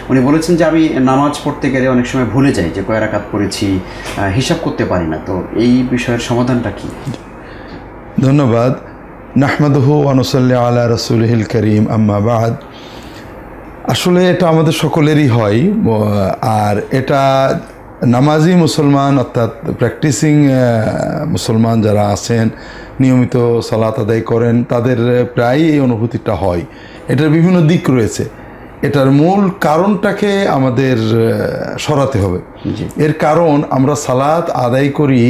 উনি বলেছেন যে আমি নামাজ পড়তে গেলে অনেক সময় ভুলে যাই যে কয় রাকাত পড়েছি, হিসাব করতে পারি না। তো এই বিষয়ের সমাধানটা কি? ধন্যবাদ। নাহমাদুহু ওয়া নুসাল্লি আলা রাসূলিহিল কারীম, আম্মা বাদ। আসলে এটা আমাদের সকলেরই হয়, আর এটা নামাজি মুসলমান অর্থাৎ প্র্যাকটিসিং মুসলমান যারা আছেন, নিয়মিত সালাত আদায় করেন, তাদের প্রায়ই এই অনুভূতিটা হয়। এটার বিভিন্ন দিক রয়েছে। এটার মূল কারণটাকে আমাদের সরাতে হবে। এর কারণ আমরা সালাত আদায় করি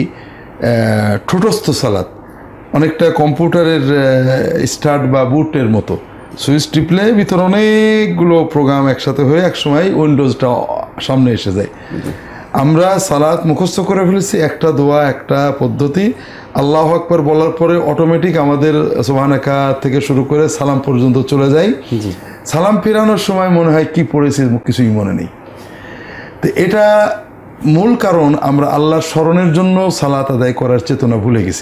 ঠোঁটস্থ সালাত, অনেকটা কম্পিউটারের স্টার্ট বা বুটের মতো। সুইচ টিপলে ভিতরে অনেকগুলো প্রোগ্রাম একসাথে হয়ে একসময় উইন্ডোজটা সামনে এসে যায়। আমরা সালাত মুখস্থ করে ফেলেছি, একটা দোয়া, একটা পদ্ধতি। আল্লাহু আকবার বলার পরে অটোমেটিক আমাদের সুবহানাকা থেকে শুরু করে সালাম পর্যন্ত চলে যায়। সালাম ফেরানোর সময় মনে হয় কি পড়েছি কিছুই মনে নেই। তো এটা মূল কারণ, আমরা আল্লাহর স্মরণের জন্য সালাত আদায় করার চেতনা ভুলে গেছি।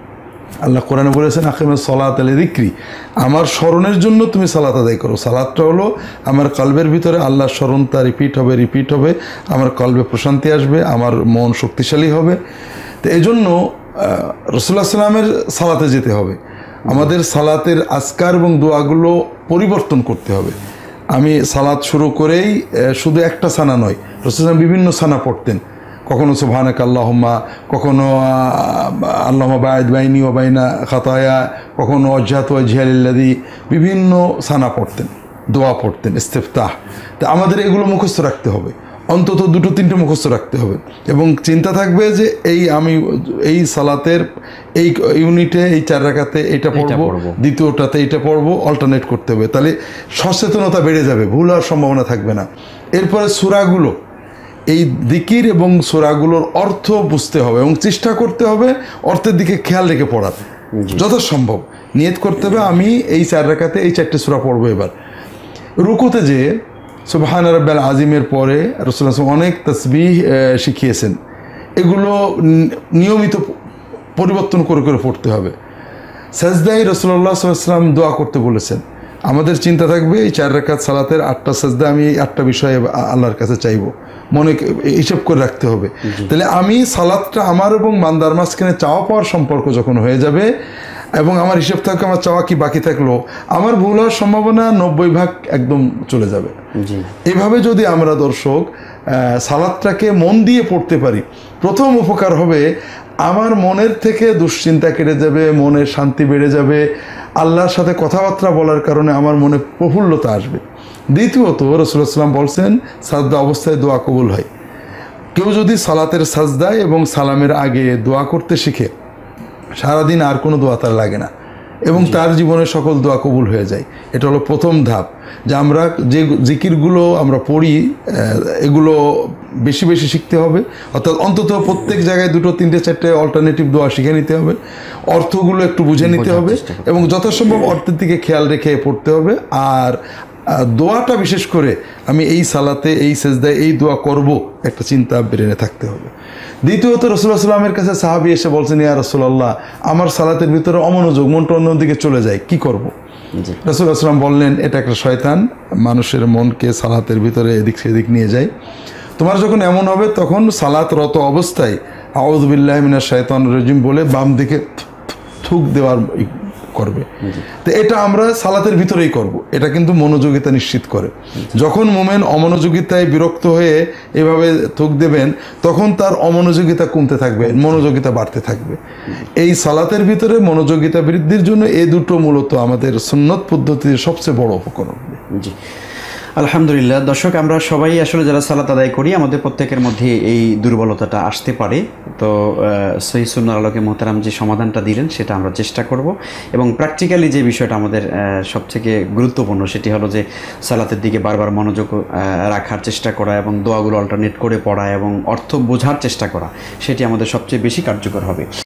আল্লাহ কোরআনে বলেছেন আকিমিস সালাতা লিযিকরি, আমার স্মরণের জন্য তুমি সালাত আদায় করো। সালাতটা হলো আমার কলবের ভিতরে আল্লাহর স্মরণটা রিপিট হবে, আমার কলবে প্রশান্তি আসবে, আমার মন শক্তিশালী হবে। তো এই জন্য রাসূলুল্লাহ সাল্লামের সালাতে যেতে হবে। আমাদের সালাতের আজকার এবং দোয়াগুলো পরিবর্তন করতে হবে। আমি সালাত শুরু করেই শুধু একটা সানা নয়, রাসূলুল্লাহ বিভিন্ন সানা পড়তেন। কখনো সুবহানাকা আল্লাহুম্মা, কখনো আল্লাহুম্মা বা'id বাইনি ওয়া বাইনা খাতায়া, কখনো ওয়াজহাতু ওয়াজহিয়া লিল্লাযী, বিভিন্ন সানা পড়তেন, দোয়া পড়তেন, ইস্তিফতাহ। তা আমাদের এগুলো মুখস্থ রাখতে হবে, অন্তত 2-3টে মুখস্থ রাখতে হবে, এবং চিন্তা থাকবে যে আমি এই সালাতের এই ইউনিটে এই 4 রাকাতে এটা পড়বো, দ্বিতীয়টাতে এটা পড়বো, অল্টারনেট করতে হবে। তাহলে সচেতনতা বেড়ে যাবে, ভুল হওয়ার সম্ভাবনা থাকবে না। এরপরে সূরাগুলো, এই যিকির এবং সূরাগুলোর অর্থ বুঝতে হবে এবং চেষ্টা করতে হবে অর্থের দিকে খেয়াল রেখে পড়াতে যথাসম্ভব। নিয়ত করতে হবে আমি এই 4 রাকাতে এই 4টে সূরা পড়বো। এবার রুকুতে যে সুবহান রাব্বিল আযীমের পরে রাসূলুল্লাহ অনেক তাসবিহ শিখিয়েছেন, এগুলো নিয়মিত পরিবর্তন করে করে পড়তে হবে। সাজদায় রাসূলুল্লাহ সাল্লাল্লাহু আলাইহি ওয়াসাল্লাম দোয়া করতে বলেছেন। আমাদের চিন্তা থাকবে এই 4 রাকাত সালাতের 8টা সাজদা আমি 8টা বিষয়ে আল্লাহর কাছে চাইবো, মনে হিসাব করে রাখতে হবে। তাহলে আমি সালাতটা আমার এবং বান্দার মাঝখানে চাওয়া পাওয়ার সম্পর্ক যখন হয়ে যাবে এবং আমার হিসাব থাকবে আমার চাওয়া কি বাকি থাকলো, আমার ভুল হওয়ার সম্ভাবনা 90% একদম চলে যাবে। এভাবে যদি আমরা দর্শক সালাতটাকে মন দিয়ে পড়তে পারি, প্রথম উপকার হবে আমার মনের থেকে দুশ্চিন্তা কেটে যাবে, মনের শান্তি বেড়ে যাবে, আল্লাহর সাথে কথাবার্তা বলার কারণে আমার মনে প্রফুল্লতা আসবে। দ্বিতীয়ত রাসূলুল্লাহ সাল্লাল্লাহু আলাইহি ওয়াসাল্লাম বলছেন সাজদা অবস্থায় দোয়া কবুল হয়। কেউ যদি সালাতের সাজদায় এবং সালামের আগে দোয়া করতে শিখে, সারাদিন আর কোনো দোয়া তার লাগে না এবং তার জীবনের সকল দোয়া কবুল হয়ে যায়। এটা হলো প্রথম ধাপ, যে আমরা যে জিকিরগুলো আমরা পড়ি এগুলো বেশি বেশি শিখতে হবে। অর্থাৎ অন্তত প্রত্যেক জায়গায় 2-3-4টে অল্টারনেটিভ দোয়া শিখে নিতে হবে, অর্থগুলো একটু বুঝে নিতে হবে এবং যথাসম্ভব অর্থের দিকে খেয়াল রেখে পড়তে হবে। আর দোয়াটা বিশেষ করে আমি এই সালাতে এই সেজদায় এই দোয়া করব, একটা চিন্তা ব্রেনে থাকতে হবে। দ্বিতীয়ত রাসূলুল্লাহ সাল্লামের কাছে সাহাবী এসে বলছেন, ইয়া রাসূলুল্লাহ আমার সালাতের ভিতরে অমনোযোগ, মনটা অন্যদিকে চলে যায়, কি করব? রাসূলুল্লাহ সাল্লাম বললেন এটা একটা শয়তান, মানুষের মনকে সালাতের ভিতরে এদিক সেদিক নিয়ে যায়। তোমার যখন এমন হবে তখন সালাতরত অবস্থায় আউযু বিল্লাহি মিনাশ শাইতানির রাজিম বলে বাম দিকে থুক দেওয়ার করবে। তো এটা আমরা সালাতের ভিতরেই করব, এটা কিন্তু মনোযোগিতা নিশ্চিত করে। যখন মোমেন অমনোযোগিতায় বিরক্ত হয়ে এভাবে থুক দেবেন তখন তার অমনোযোগিতা কমতে থাকবে, মনোযোগিতা বাড়তে থাকবে। এই সালাতের ভিতরে মনোযোগিতা বৃদ্ধির জন্য এই দুটো মূলত আমাদের সুন্নত পদ্ধতির সবচেয়ে বড় উপকরণ। জি, আলহামদুলিল্লাহ। দর্শক, আমরা সবাই আসলে যারা সালাত আদায় করি আমাদের প্রত্যেকের মধ্যে এই দুর্বলতাটা আসতে পারে। তো সহিহ সুন্নাহর আলোকে মোহতারাম যে সমাধানটা দিলেন সেটা আমরা চেষ্টা করব এবং প্র্যাকটিক্যালি যে বিষয়টা আমাদের সবথেকে গুরুত্বপূর্ণ সেটি হলো যে সালাতের দিকে বারবার মনোযোগ রাখার চেষ্টা করা এবং দোয়াগুলো অল্টারনেট করে পড়া এবং অর্থ বোঝার চেষ্টা করা, সেটি আমাদের সবচেয়ে বেশি কার্যকর হবে।